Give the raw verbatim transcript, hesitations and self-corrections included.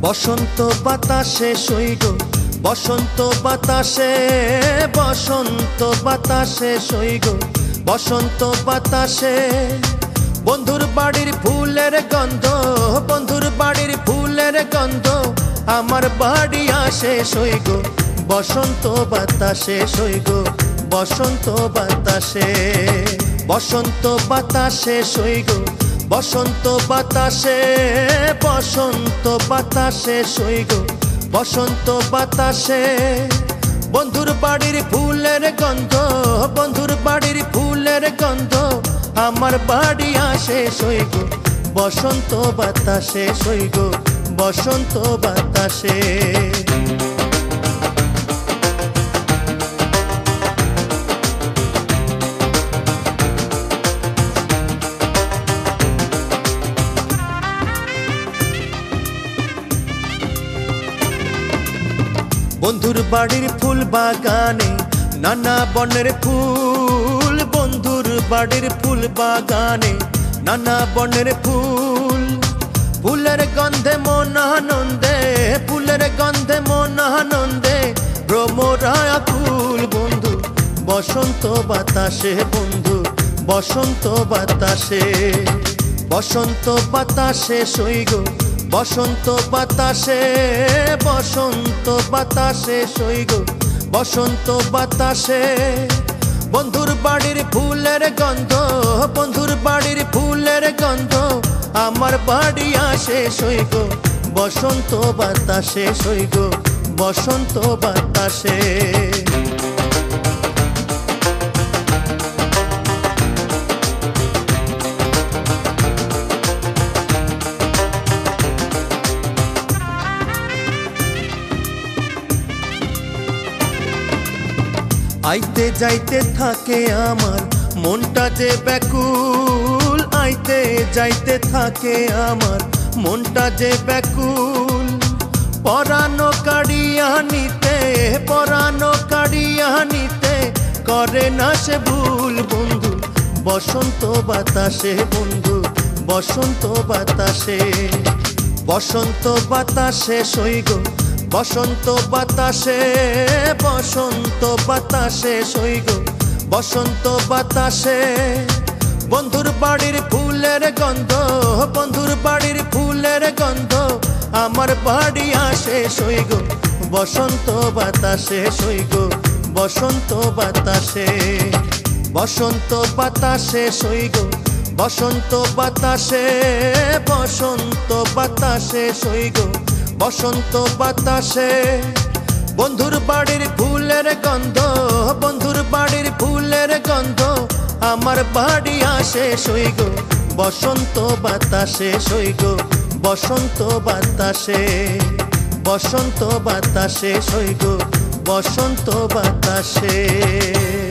বসন্ত বাতাসে সইগ বসন্ত বাতাসে বসন্ত বাতাসে সইগ বসন্ত বাতাসে বন্ধুর বাড়ির ফুলের গন্ধ বন্ধুর বাড়ির ফুলের গন্ধ আমার বাড়ি আসে সইগ বসন্ত বাতাসে সইগ বসন্ত বাতাসে বসন্ত বাতাসে সইগ বসন্ত বাতাসে বসন্ত বাতাসে সইগ বসন্ত বাতাসে বন্ধুর বাড়ির ফুলের গন্ধ বন্ধুর বাড়ির ফুলের গন্ধ আমার বাড়ি আসে সইগ বসন্ত বাতাসে সইগ বসন্ত বাতাসে বন্ধুর বাড়ির ফুল বাগানে নানা বনের ফুল বন্ধুর বাড়ির ফুল বাগানে নানা বনের ফুল ফুলের গন্ধে মন আনন্দে ফুলের গন্ধে মন আনন্দে ভ্রমরা আকুল বন্ধু বসন্ত বাতাসে বন্ধু বসন্ত বাতাসে বসন্ত বাতাসে সইগ বসন্ত বাতাসে বসন্ত বাতাসে সইগ বসন্ত বাতাসে বন্ধুর বাড়ির ফুলের গন্ধ বন্ধুর বাড়ির ফুলের গন্ধ আমার বাড়ি আসে সইগ বসন্ত বাতাসে সইগ বসন্ত বাতাসে আইতে যাইতে থাকে আমার মনটা যে ব্যাকুল আইতে যাইতে থাকে আমার মনটা যে ব্যাকুল পরানো কাড়িয়া নিতে পরানো কাড়িয়া নিতে করে না সে ভুল বন্ধু বসন্ত বাতাসে বন্ধু বসন্ত বাতাসে বসন্ত বাতাসে সইগ বসন্ত বাতাসে বসন্ত বাতাসে সইগ বসন্ত বাতাসে বন্ধুর বাড়ির ফুলের গন্ধ বন্ধুর বাড়ির ফুলের গন্ধ আমার বাড়ি আসে সইগ বসন্ত বাতাসে সইগ বসন্ত বাতাসে বসন্ত বাতাসে সইগ বসন্ত বাতাসে বসন্ত বাতাসে সইগ বসন্ত বাতাসে বন্ধুর বাড়ির ফুলের গন্ধ বন্ধুর বাড়ির ফুলের গন্ধ আমার বাড়ি আসে সইগ বসন্ত বাতাসে সইগ বসন্ত বাতাসে বসন্ত বাতাসে সইগ বসন্ত বাতাসে।